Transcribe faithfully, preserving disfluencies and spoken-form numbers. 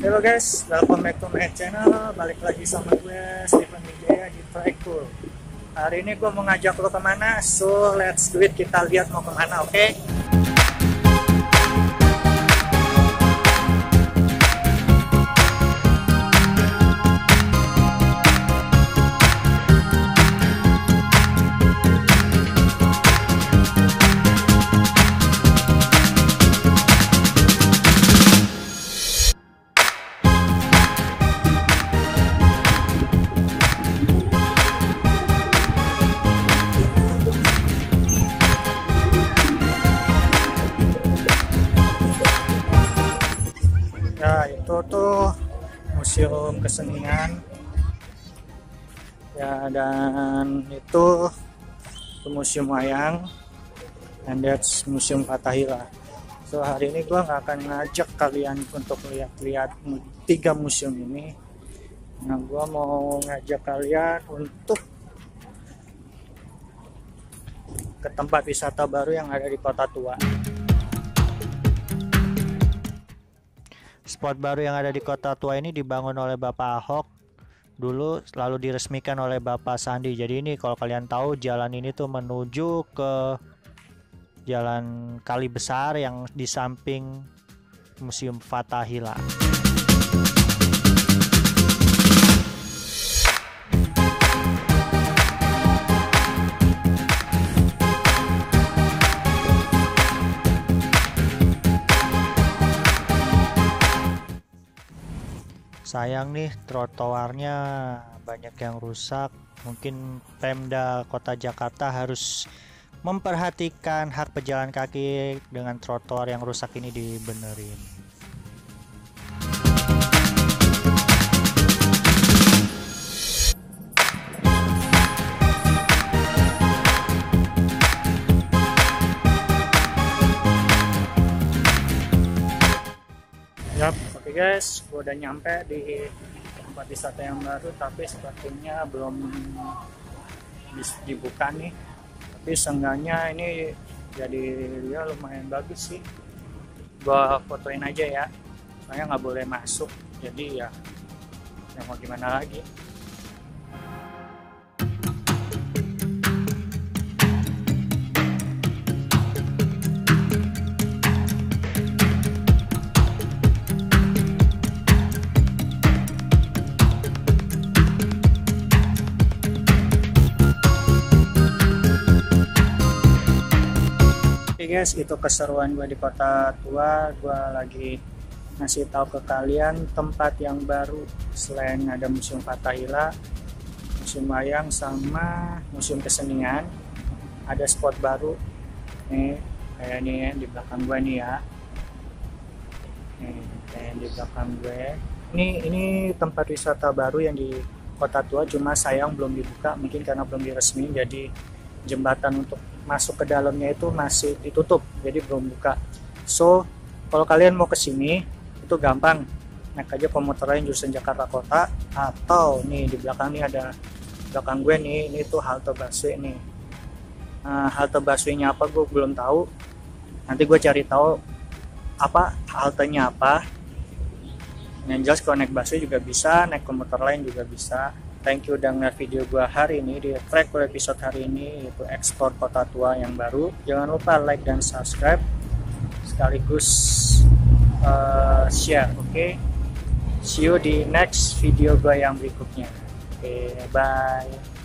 Halo guys, welcome back to my channel. Balik lagi sama gue Stephen Wijaya di Trackpool. Hari ini gue mau ngajak lo kemana? So let's do it, kita lihat mau kemana, oke? Okay? Ya, itu tuh museum kesenian ya, dan itu, itu museum wayang, and that's museum Fathahillah. So hari ini gua nggak akan ngajak kalian untuk lihat-lihat tiga museum ini. Nah, gua mau ngajak kalian untuk ke tempat wisata baru yang ada di Kota Tua. Spot baru yang ada di Kota Tua ini dibangun oleh Bapak Ahok dulu, lalu diresmikan oleh Bapak Sandi. Jadi ini kalau kalian tahu, jalan ini tuh menuju ke jalan Kali Besar yang di samping Museum Fathahillah. Sayang nih, trotoarnya banyak yang rusak. Mungkin Pemda Kota Jakarta harus memperhatikan hak pejalan kaki dengan trotoar yang rusak ini dibenerin. Yap, oke guys, gue udah nyampe di tempat wisata yang baru, tapi sepertinya belum bisa dibuka nih. Tapi seenggaknya ini jadi ya lumayan bagus sih. Gue fotoin aja ya, soalnya nggak boleh masuk, jadi ya, ya mau gimana lagi. Oke guys, itu keseruan gue di Kota Tua. Gue lagi ngasih tahu ke kalian tempat yang baru selain ada Museum Fathahillah, Museum Wayang, sama Museum Kesenian. Ada spot baru nih, kayak nih ya, di belakang gue nih ya. Nih, kayak di belakang gue. Ini ini tempat wisata baru yang di Kota Tua, cuma sayang belum dibuka, mungkin karena belum diresmiin, jadi jembatan untuk masuk ke dalamnya itu masih ditutup, jadi belum buka. So kalau kalian mau kesini itu gampang, naik aja komuter lain jurusan Jakarta Kota, atau nih di belakang nih ada, belakang gue nih, ini tuh halte busway nih. Nah, halte busway-nya apa gue belum tahu, nanti gue cari tahu apa haltenya apa. Yang jelas kalau naik busway juga bisa, naik komuter lain juga bisa. Thank you udah ngeliat video gua hari ini di Trackpool episode hari ini, yaitu ekspor Kota Tua yang baru. Jangan lupa like dan subscribe, sekaligus uh, share, oke? Okay? See you di next video gua yang berikutnya. Oke, okay, bye.